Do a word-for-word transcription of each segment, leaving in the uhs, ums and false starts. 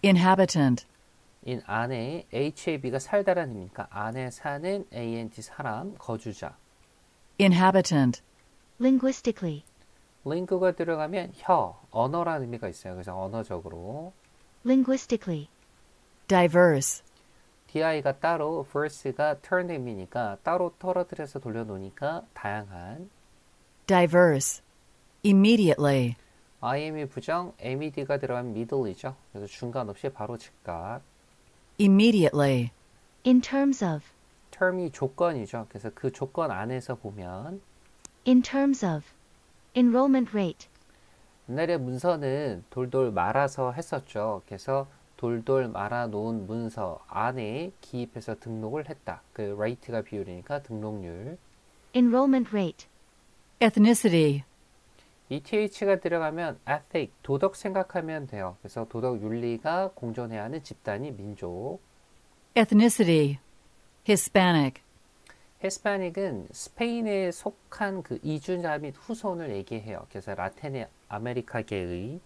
inhabitant, in 안에 hab가 살다라는 의미니까 안에 사는 ant 사람, 거주자. inhabitant, linguistically, 링크가 들어가면 혀, 언어라는 의미가 있어요. 그래서 언어적으로. linguistically, diverse, di가 따로, verse가 turn 의미니까 따로 떨어뜨려서 돌려놓으니까 다양한. diverse, immediately, im이 부정, med가 들어가면 middle이죠. 그래서 중간 없이 바로 즉각. immediately, in terms of, term이 조건이죠. 그래서 그 조건 안에서 보면 in terms of, enrollment rate, 옛날에 문서는 돌돌 말아서 했었죠. 그래서 돌돌 말아 놓은 문서 안에 기입해서 등록을 했다. 그 rate가 비율이니까 등록률. enrollment rate, ethnicity, eth가 들어가면 ethic, 도덕 생각하면 돼요. 그래서 도덕 윤리가 공존해야 하는 집단이 민족. ethnicity, Hispanic, 히스패닉은 스페인에 속한 그 이주자 및 후손을 얘기해요. 그래서 라틴 아메리카계의.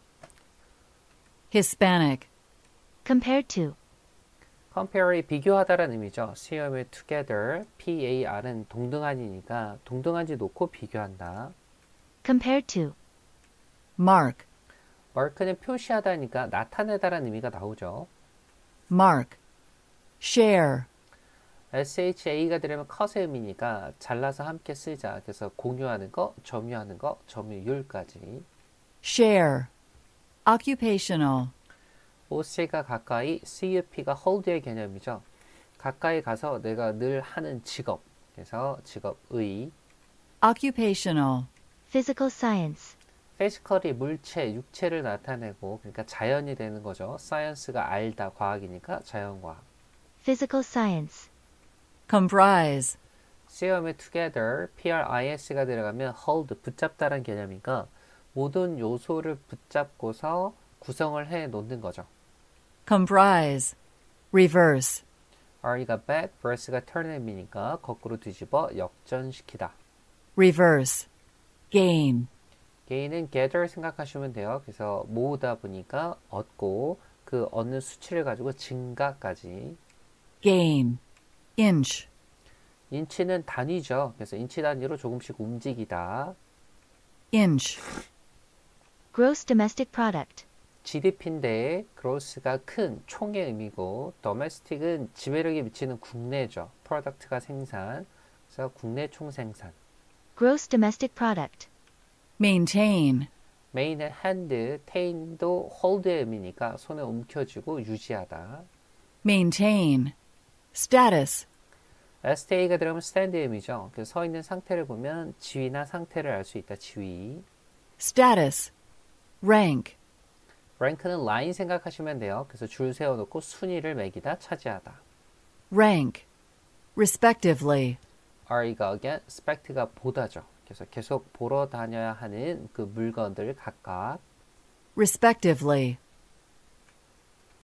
Hispanic, compared to, compare이 비교하다라는 의미죠. 시험의 together, par은 동등한이니까 동등한지 놓고 비교한다. compared to, mark, mark는 표시하다니까 나타내다라는 의미가 나오죠. mark, share, sha가 들으면 컷의 의미니까 잘라서 함께 쓰자. 그래서 공유하는 거, 점유하는 거, 점유율까지. share, occupational, 오씨가 가까이, cup가 hold의 개념이죠. 가까이 가서 내가 늘 하는 직업. 그래서 직업의. occupational, physical science, physical이 물체, 육체를 나타내고 그러니까 자연이 되는 거죠. science가 알다, 과학이니까 자연과학. physical science, comprise, 시험에 together, pris가 들어가면 hold, 붙잡다란 개념이니까 모든 요소를 붙잡고서 구성을 해 놓는 거죠. comprise, reverse, re가 back, verse가 turn 의미니까 거꾸로 뒤집어 역전시키다. reverse, gain, gain은 gather 생각하시면 돼요. 그래서 모으다 보니까 얻고 그 얻는 수치를 가지고 증가까지. gain, inch, 인치는 단위죠. 그래서 인치 단위로 조금씩 움직이다. inch, gross domestic product, 지디피인데 gross가 큰 총의 의미고 domestic은 지배력이 미치는 국내죠. product가 생산. 그래서 국내 총생산. gross domestic product, maintain, main은 hand, tain도 hold의 의미니까 손에 움켜쥐고 유지하다. maintain, status, sta가 들어가면 stand의 의미죠. 그래서 서 있는 상태를 보면 지위나 상태를 알 수 있다. 지위. status, rank, rank는 line 생각하시면 돼요. 그래서 줄 세워놓고 순위를 매기다, 차지하다. rank, respectively, re가 again, spect가 보다죠. 그래서 계속 보러 다녀야 하는 그 물건들 각각. respectively,